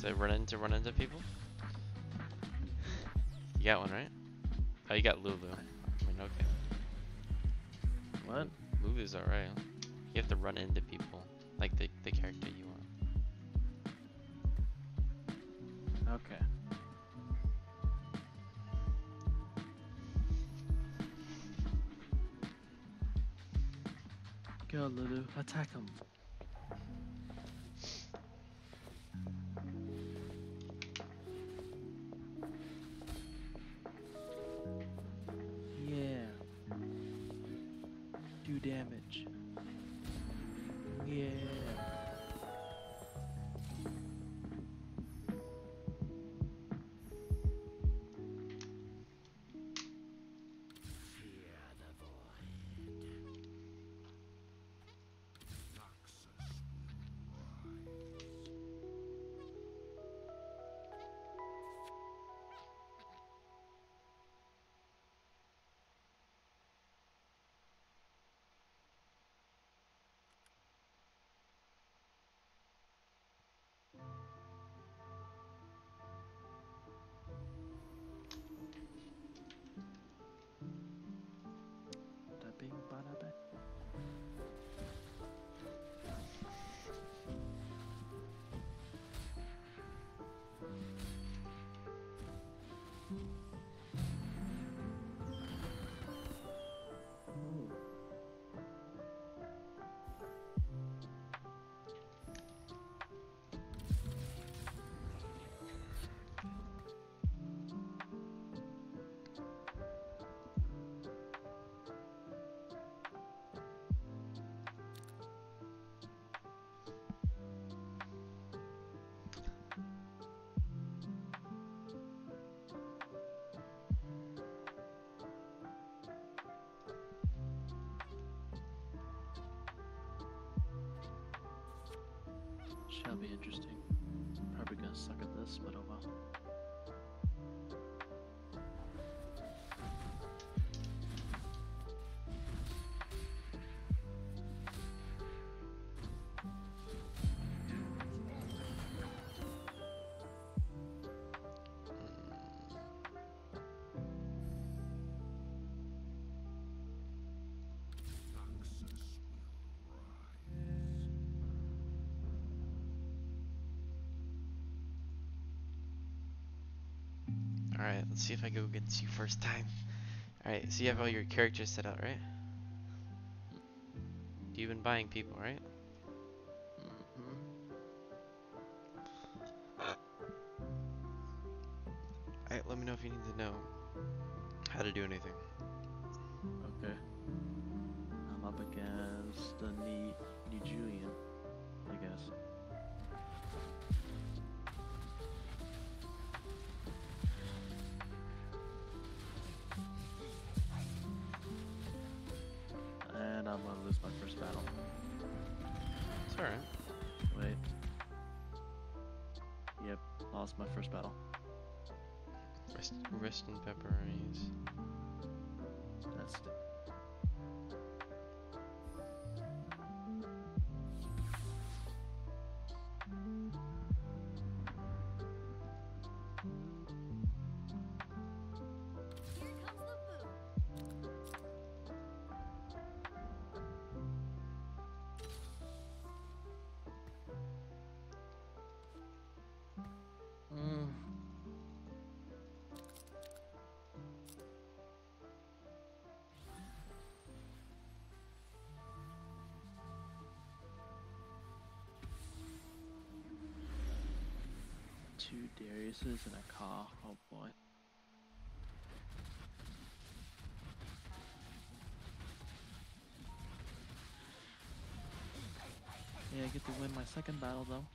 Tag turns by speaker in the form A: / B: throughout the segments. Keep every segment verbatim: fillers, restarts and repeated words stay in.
A: So run into run into people? You got one, right? Oh, you got Lulu. I mean, okay.
B: What?
A: Lulu's alright. You have to run into people, like the, the character you want.
B: Okay. Go, Lulu. Attack him. Yeah. Do damage. Yeah. Da bing bada bing. Ooh. Shall be interesting. Probably gonna suck at this, but oh well.
A: Alright, let's see if I go against you first time. Alright, so you have all your characters set out, right? You've been buying people, right?
B: Mm-hmm.
A: Alright, let me know if you need to know how to do anything.
B: Okay. I'm up against the Ni Julian, I guess. And I'm gonna lose my first battle.
A: It's alright.
B: Wait. Yep, lost my first battle.
A: Rest, rest and pepperonis.
B: That's it. Mm. Two Dariuses and a Ka. Oh boy. Yeah, I get to win my second battle though.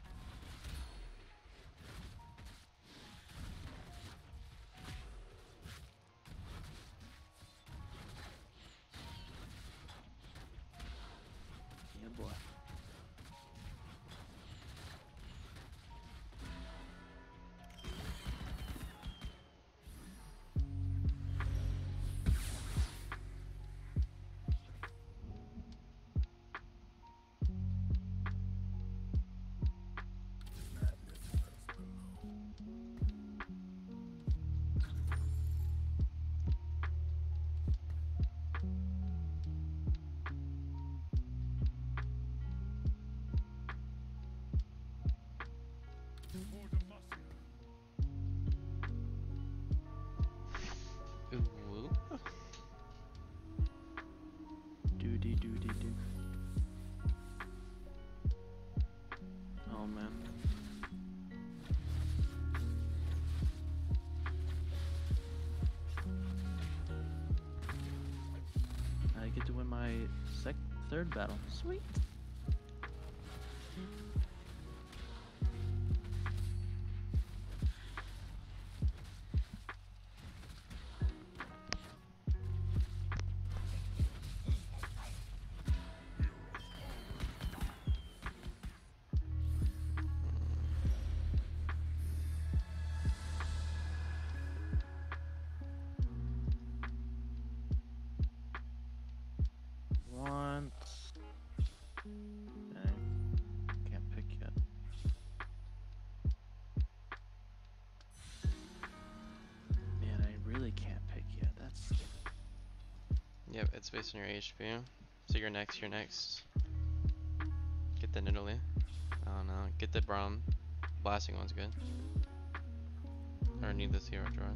B: Yeah, boy.
A: Ooh, woo.
B: Doody doody doo. Oh man. I get to win my sec third battle. Sweet. Once. Okay. Can't pick yet. Man, I really can't pick yet. That's
A: Yep, it's based on your H P. So you're next, you're next. Get the Nidalee. Oh no, get the Braum. Blasting one's good. Or need this hero draw.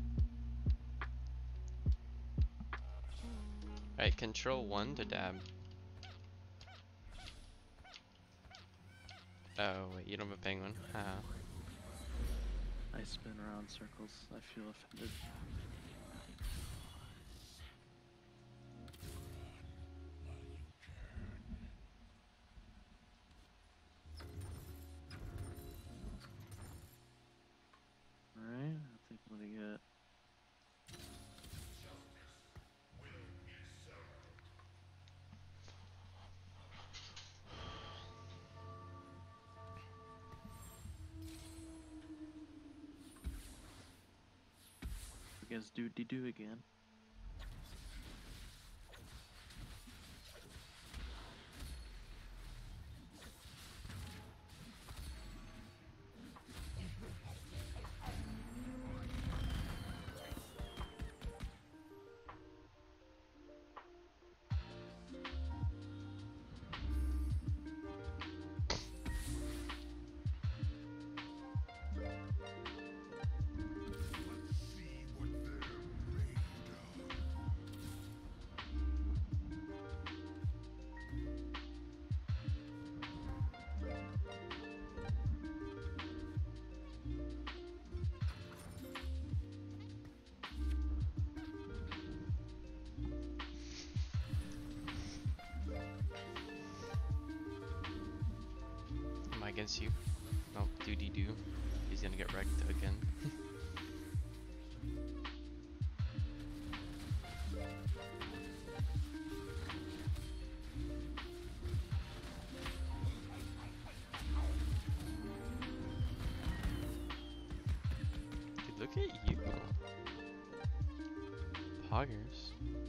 A: Alright, control one to dab. Oh wait, you don't have a penguin. Haha.
B: I spin around circles. I feel offended. Alright, I think I'm gonna get against Doody Doo again.
A: Am I against you? Nope, Doody Doo. He's gonna get wrecked again. Dude, look at you. Poggers.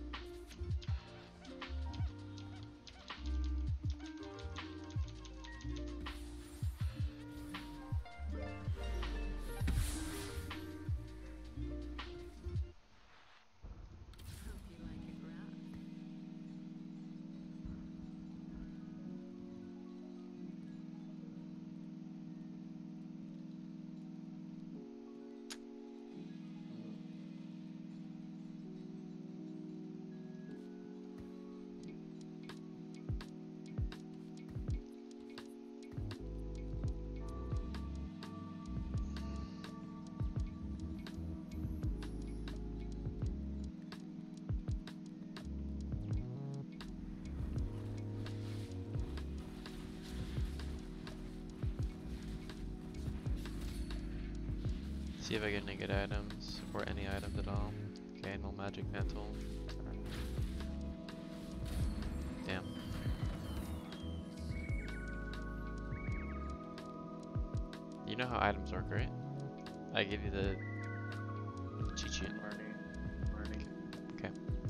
A: See if I get any good items, or any items at all. Okay, no magic mantle. Damn. You know how items work, right? I give you the cheat sheet.
B: I'm learning. I'm learning.
A: Okay.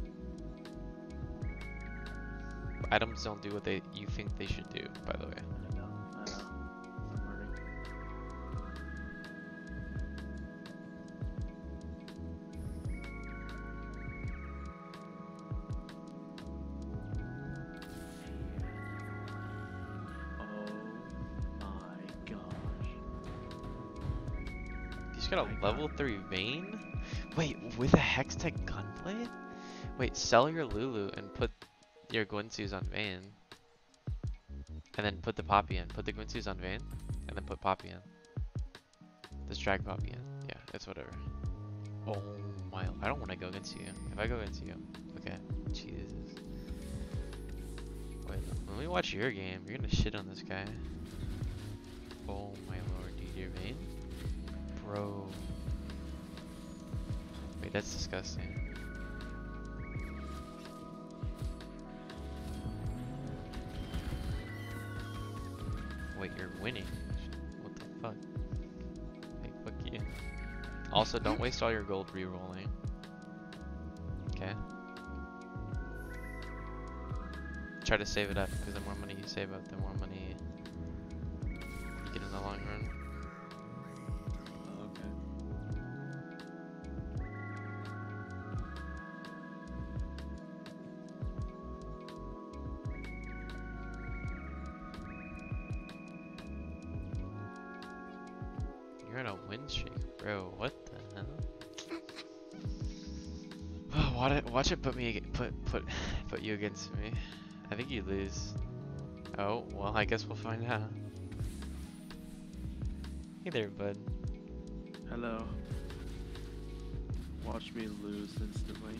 A: But items don't do what they you think they should do, by the way.
B: I know. I know. I'm learning. Oh my gosh.
A: just got a level three Vayne? Wait, with a Hextech gunblade? Wait, sell your Lulu and put your Guinsoo's on Vayne. And then put the Poppy in. Put the Guinsoo's on Vayne, and then put Poppy in. Just drag Poppy in. Yeah, it's whatever. Oh my, I don't want to go against you. If I go against you, okay. Jesus. Wait, when we watch your game, you're gonna shit on this guy. Oh my lord, dude, you're Vayne? Bro. Wait, that's disgusting. Wait, you're winning? What the fuck? Hey, fuck you. Also, don't waste all your gold re-rolling. Okay? Try to save it up, because the more money you save up, the more money you get in the long run. You're in a win streak, bro. What the hell? Oh, watch it, watch it put me ag- put put put you against me. I think you lose. Oh, well, I guess we'll find out. Hey there, bud.
B: Hello. Watch me lose instantly.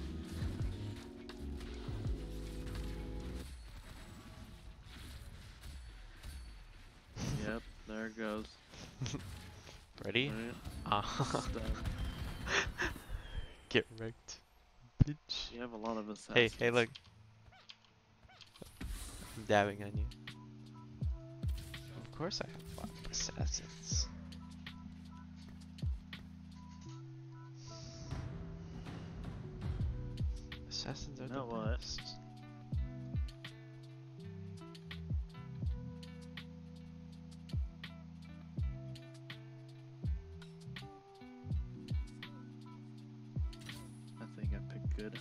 B: Yep, there it goes.
A: Ready?
B: Right.
A: Ah. Get wrecked, bitch.
B: You have a lot of assassins.
A: Hey, hey, look. I'm dabbing on you. Of course I have a lot of assassins. Assassins are
B: You know
A: the
B: what?
A: best.
B: I think I picked good.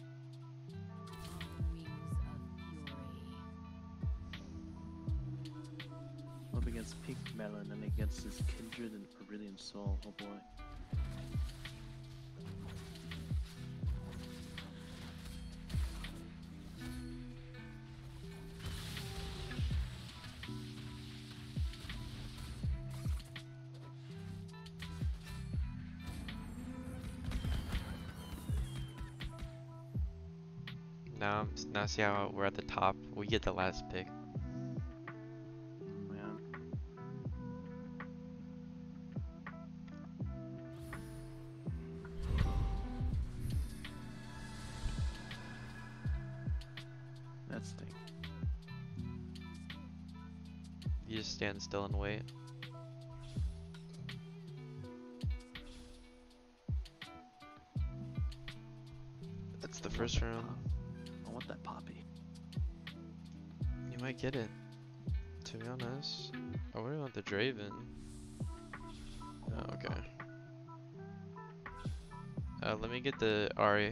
B: Up against Pink Melon and against his Kindred and Aurelian Soul. Oh boy.
A: Now, now see how we're at the top. We get the last pick.
B: Man. That stink.
A: You just stand still and wait. That's the first round.
B: I want that Poppy.
A: You might get it. To be honest. I really want the Draven. Oh, okay. Uh, let me get the Ari.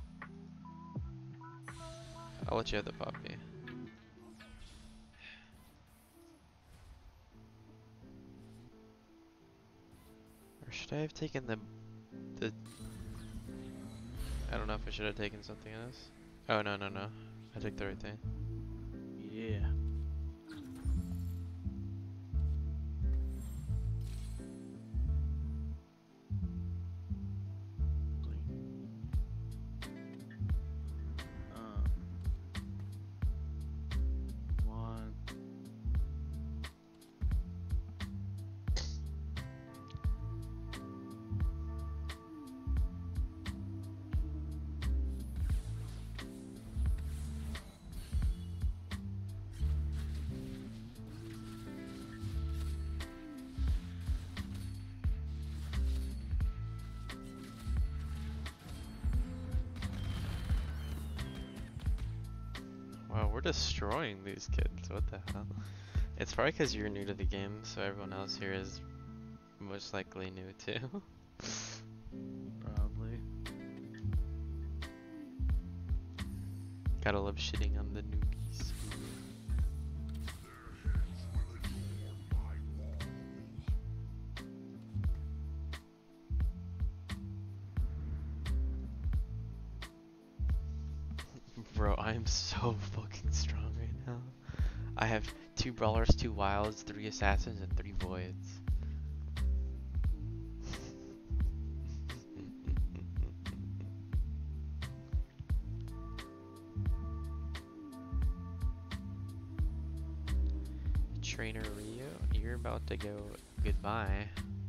A: I'll let you have the Poppy. Or should I have taken the the I don't know if I should have taken something else. Oh no no no. I took the right thing.
B: Yeah. Um, one.
A: Wow, we're destroying these kids. What the hell? It's probably because you're new to the game, so everyone else here is most likely new too.
B: Probably.
A: Gotta love shitting on the newbies. Bro, I am so fucking strong right now. I have two brawlers, two wilds, three assassins, and three voids. Trainer Rio, you're about to go goodbye.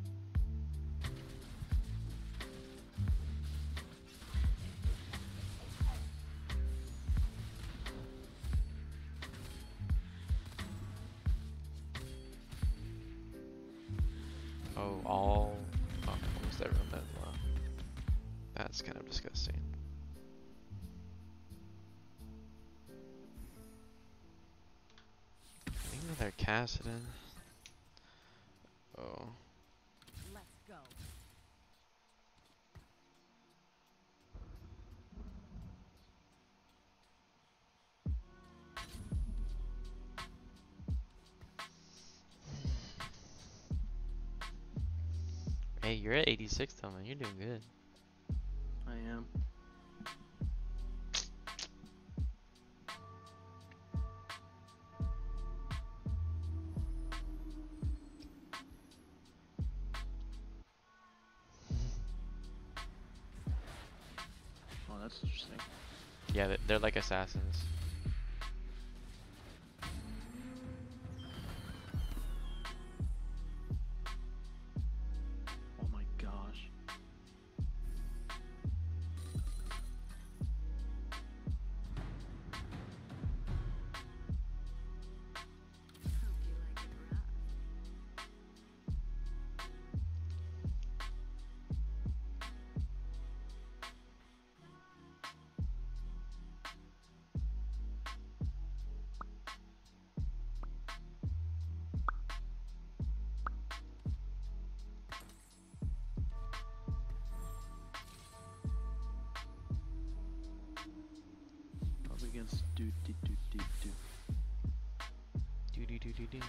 A: Oh, all oh, almost everyone that low. That's kind of disgusting. I think they're Kassadin. Oh.
C: Let's go.
A: Hey, you're at eighty-six though, man. You're doing good.
B: I am. Oh, that's interesting.
A: Yeah, they're, they're like assassins.
B: Oh my gosh.
C: Hope you like it rough.
B: Up against do do do do do.
A: Do do do do do.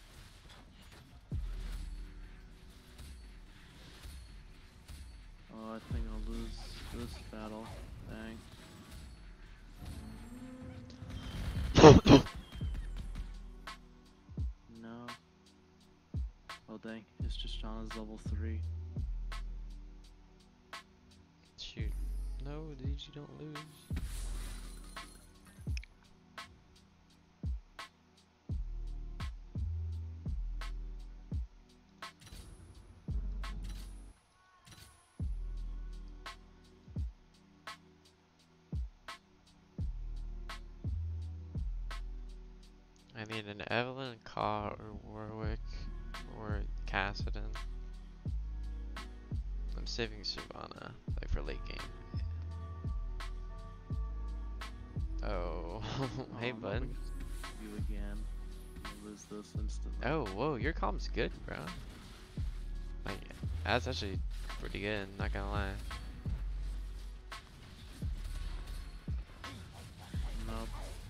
B: Oh, I think I'll lose this battle. Dang. No. Oh dang, it's just Shauna's level three.
A: Shoot. No, dude, you don't lose. I need an Evelyn, Ka, or Warwick, or Kassadin. I'm saving Shyvana, like for late game. Oh, hey
B: Oh, I'm up
A: bud.
B: against you again. I'll lose this instantly.
A: Oh, whoa, your comp's good, bro. Like, that's actually pretty good, not gonna lie.
B: Nope.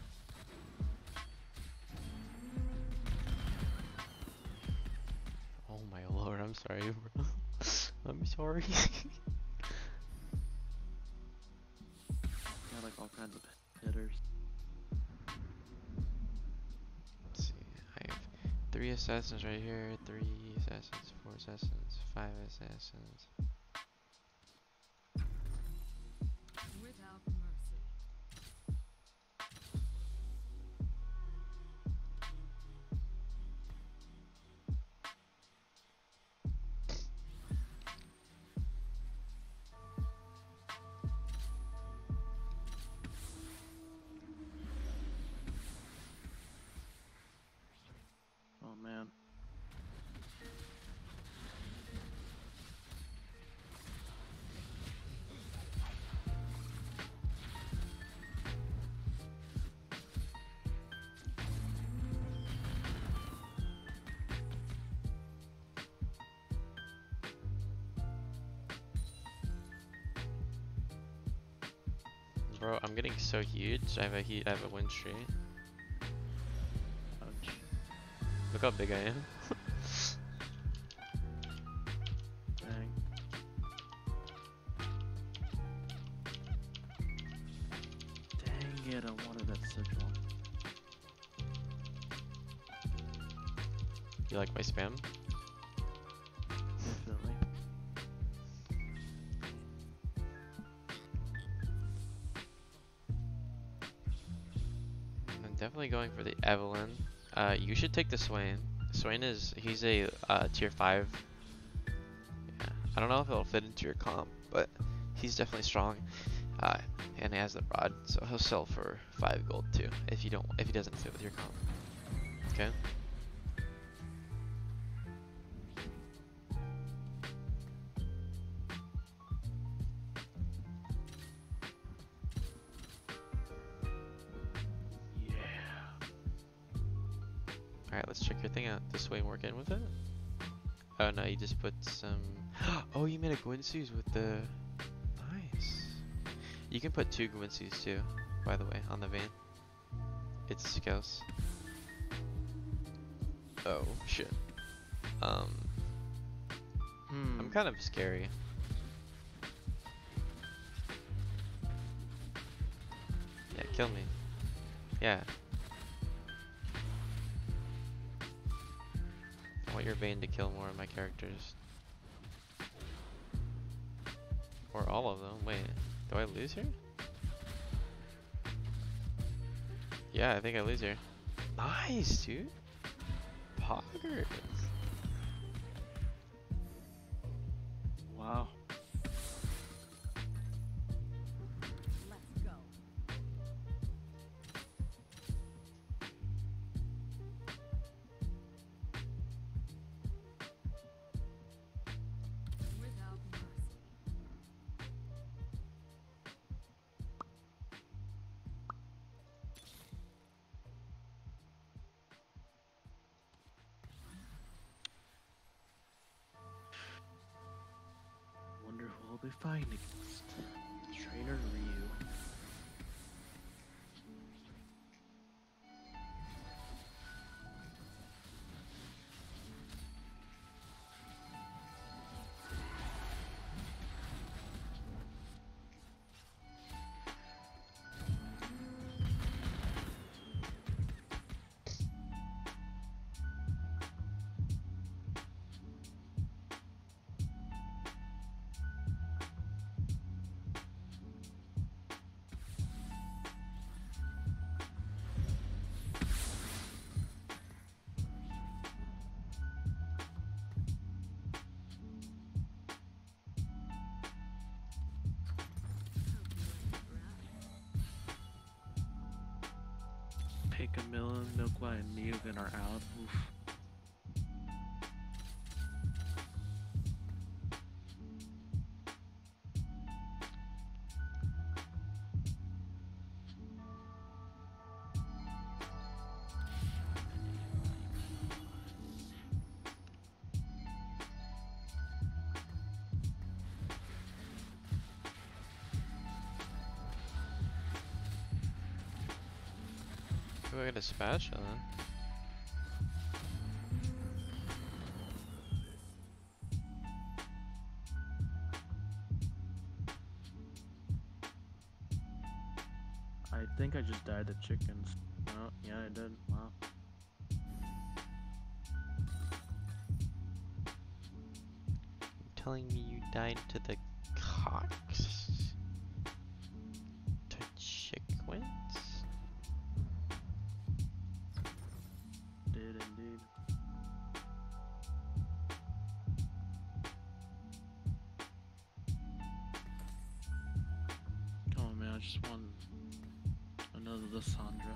A: Oh my lord, I'm sorry, bro. I'm sorry.
B: Got like all kinds of hitters.
A: Let's see, I have three assassins right here, three assassins, four assassins, five assassins.
C: Without mercy.
B: Oh man.
A: Bro, I'm getting so huge. I have a heat. I have a win streak.
B: Ouch.
A: Look how big I am.
B: Dang. Dang Shit, I wanted that sigil.
A: You like my spam?
B: Definitely.
A: I'm definitely going for the Evelyn. Uh, you should take the Swain. Swain is, he's a uh, tier five. Yeah. I don't know if it'll fit into your comp, but he's definitely strong. Uh, and he has the rod, so he'll sell for five gold too. If you don't, if he doesn't fit with your comp. Okay.
B: Yeah.
A: Alright, let's check your thing out. This way work in with it? Oh no, you just put some... Oh, you made a Gwynsu's with the... Nice. You can put two Gwynsu's too, by the way, on the vein. It's scales. Oh, shit. Um...
B: Hmm.
A: I'm kind of scary. Yeah, kill me. Yeah. I want your vein to kill more of my characters. Or all of them. Wait, do I lose here? Yeah, I think I lose here. Nice, dude. Poggers.
B: Wow.
C: Let's go. Without mercy.
B: Wonder who I'll be fighting against. Trainer Ryu. Pick a million, Milkwa, and Neogan are out. Oof.
A: Ooh, I got a spatula.
B: I think I just died to chickens. Oh, yeah, I did. Wow.
A: Telling me you died to the cocks? To chickens?
B: Did indeed. Come on, man. I just want another Lissandra.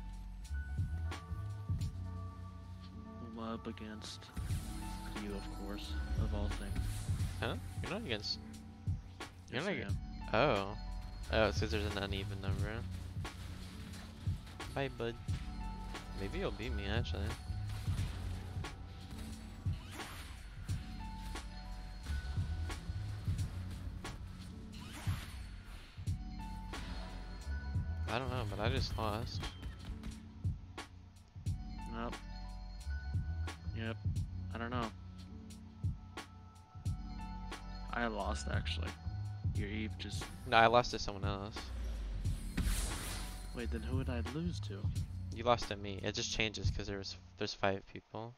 B: I'm up against you, of course, of all things.
A: Huh? You're not against... You're
B: Yes,
A: not
B: I
A: against...
B: am.
A: Oh. Oh, it's because there's an uneven number. Bye, bud. Maybe you'll beat me, actually. I don't know, but I just lost.
B: Nope. Yep. I don't know. I lost, actually. Your Eve just...
A: No, I lost to someone else.
B: Wait, then who would I lose to?
A: You lost to me. It just changes because there's there's five people.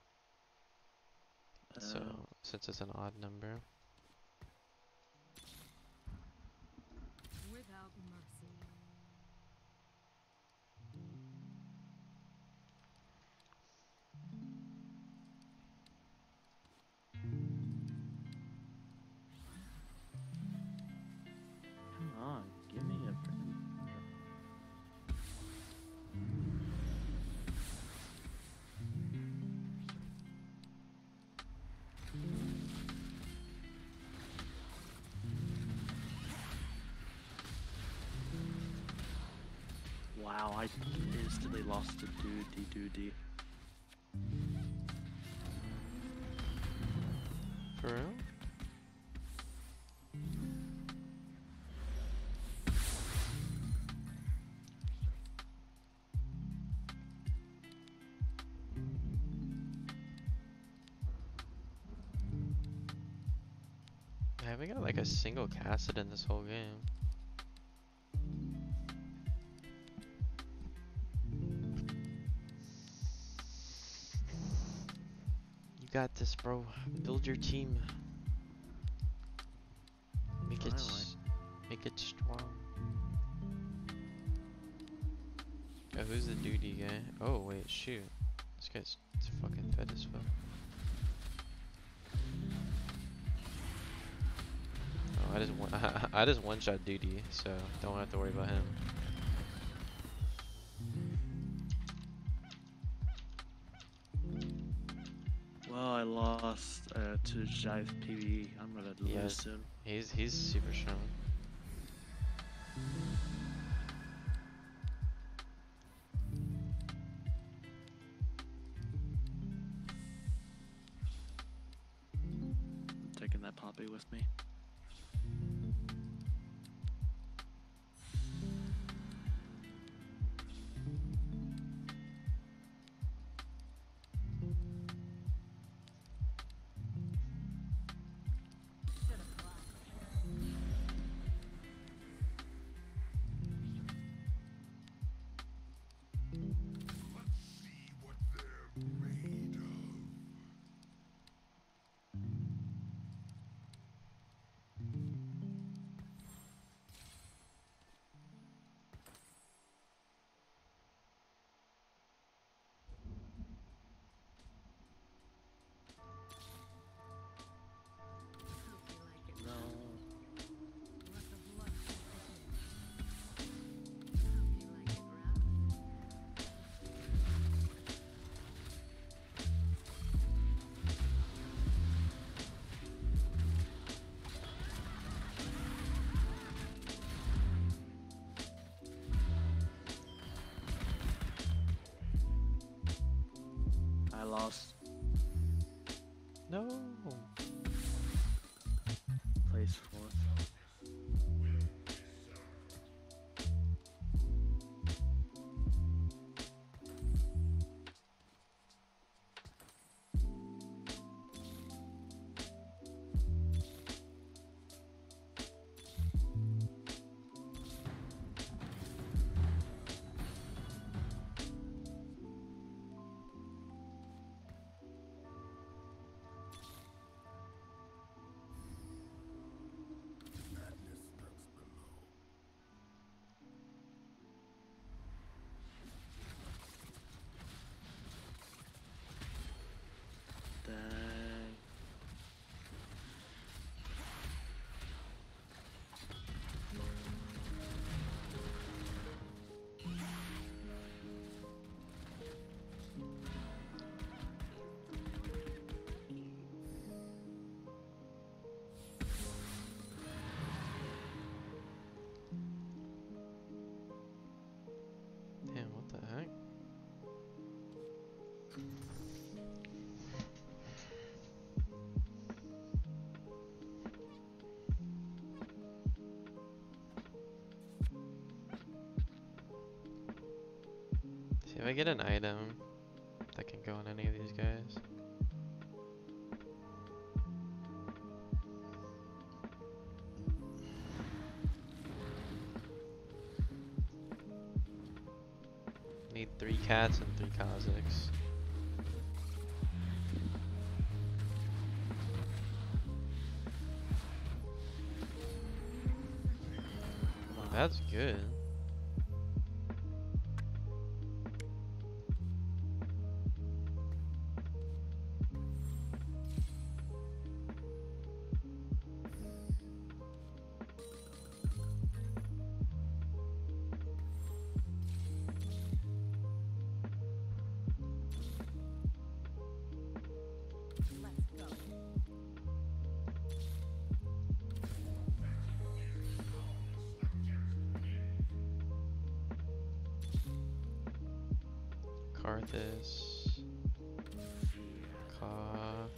A: So
B: Uh,
A: since it's an odd number.
C: Without mercy.
B: come on, give me a freaking. Wow, I instantly lost to Doody Doody.
A: For real? I haven't got like a single casted in this whole game. You got this, bro. Build your team. Make it,
B: Finally.
A: s- make it strong. Oh, who's the duty guy? Oh wait, shoot. This guy's it's fucking fed as fuck. Oh, I just one, I just one shot duty, so don't have to worry about him.
B: Well, I lost uh, to Jive P V E. I'm gonna lose
A: Yes.
B: soon.
A: He's he's super strong.
B: I'm taking that Poppy with me.
C: Should have climbed. Hope you like it.
B: No.
C: Let the blood begin. Hope you like it rough.
B: I lost
A: No.
B: place fourth. Dang.
A: Damn, what the heck? See if I get an item that can go on any of these guys. Made three cats and three Kazakhs. That's good.
C: Let's go.
A: Karthus. Ka.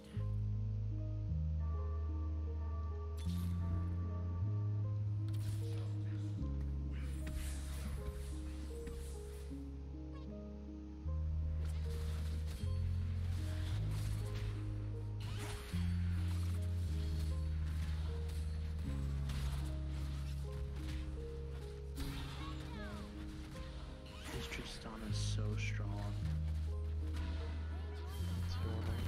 B: This Tristan is so strong.
A: What's going on?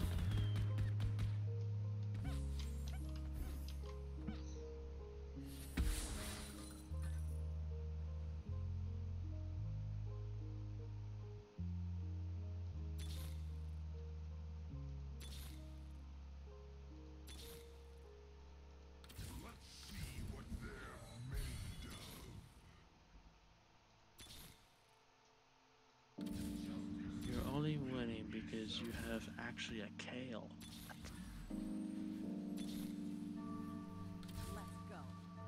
B: You're only winning because you have actually a Kale.
C: Let's go.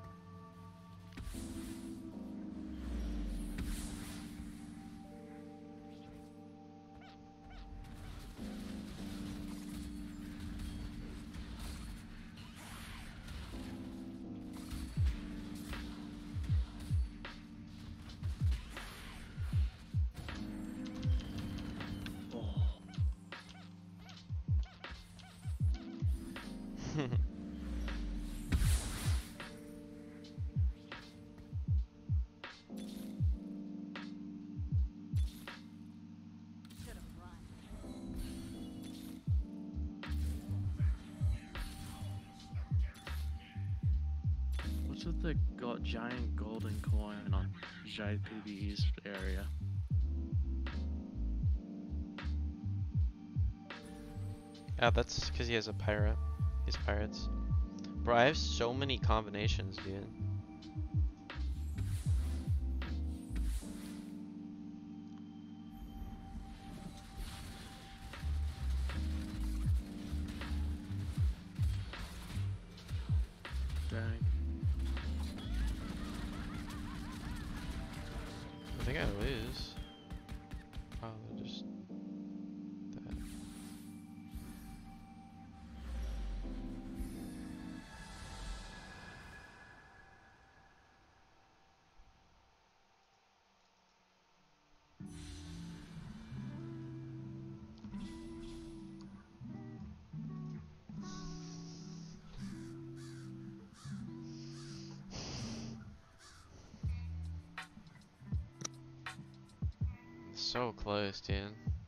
C: Should have run.
B: What's with the go giant golden coin on Giant P B E's area?
A: Yeah, that's because he has a pirate. He's pirates. Bro, I have so many combinations, dude.
B: Dang.
A: I think I lose. Oh, they're just that. So close, dude.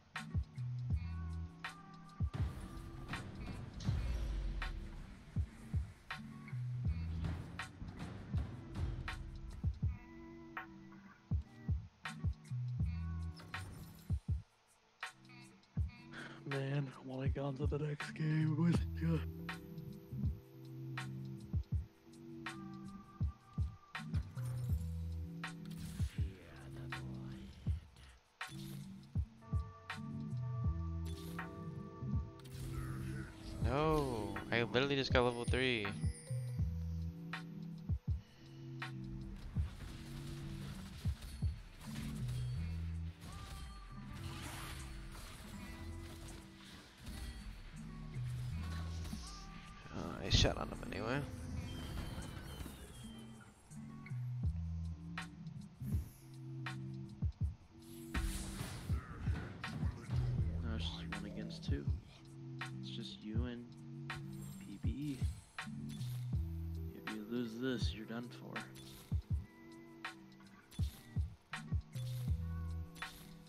B: Man, I want to get on to the next game with you.
A: No, I literally just got level three. Uh, I shot on him anyway.
B: No, it's just one against two. It's just you and P B E. If you lose this, you're done for.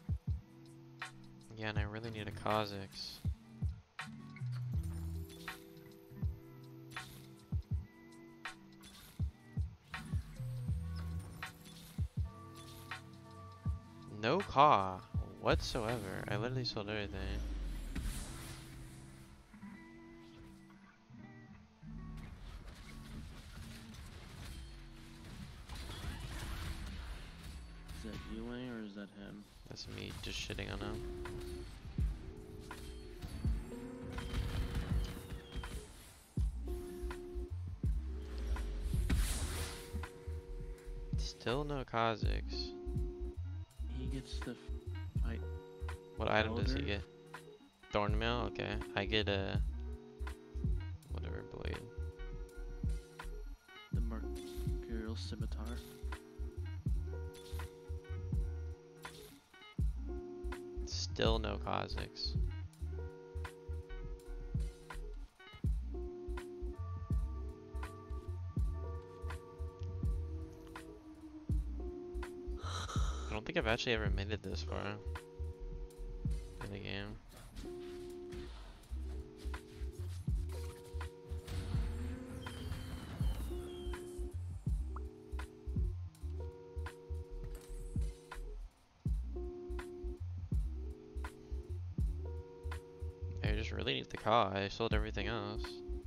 A: really need a Kha'Zix. No Ka whatsoever. I literally sold everything.
B: Is that you, Wayne, or is that him?
A: That's me just shitting on him. Still no Kha'Zix.
B: He gets the fight.
A: What item does he
B: Elder?
A: get? Thornmail? Okay. I get a whatever blade.
B: The Mercurial Scimitar.
A: Still no Kha'Zix. I don't think I've actually ever made it this far in the game. I just really need the Ka. I sold everything else.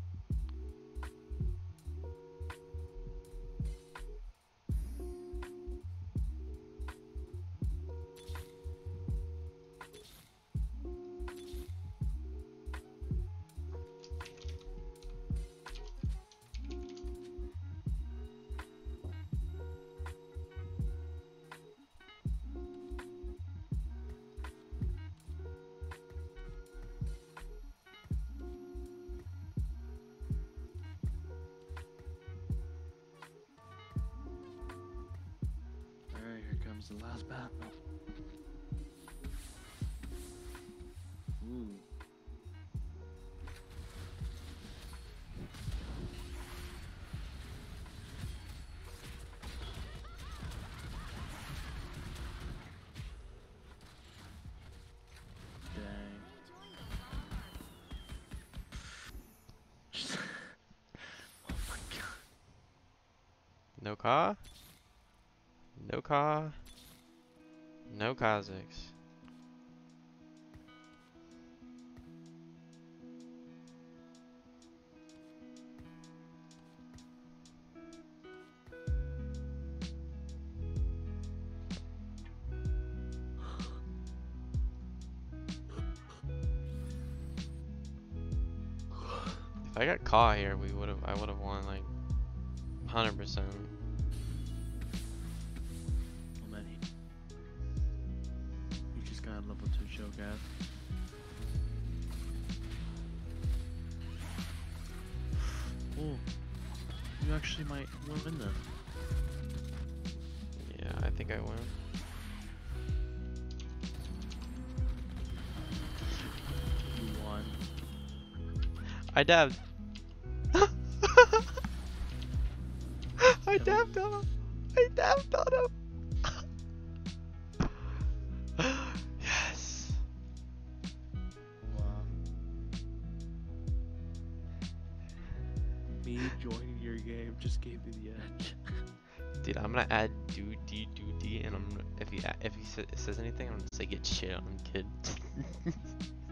B: Alright, here comes the last battle. Ooh. Dang. Oh my god.
A: No Ka? No Ka? No Kha'Zix. If I got Ka here, we would have. I would have won like one hundred percent.
B: Oh man, he, he just got a level two Shogat. Oh, you actually might win then.
A: Yeah, I think I win.
B: You won.
A: I dabbed. I dabbed on him. I dabbed on him. Yes.
B: Wow. Me joining your game just gave me the edge.
A: Dude, I'm gonna add duty duty, and I'm gonna, if he a- if he sa- says anything, I'm gonna say get shit on, kid.